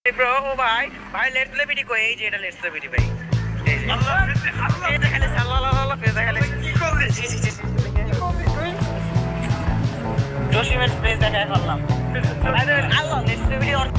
bro ও ভাই ভাই let's play video কই এই যে এটা লেটস প্লে ভিডিও ভাই এই যে এই দেখালে সাল্লাল্লাহু ফেস দেখালে কি করলি জি জি জি জসিমের ফেস দেখায় করলাম আল্লাহ লেটস প্লে ভিডিও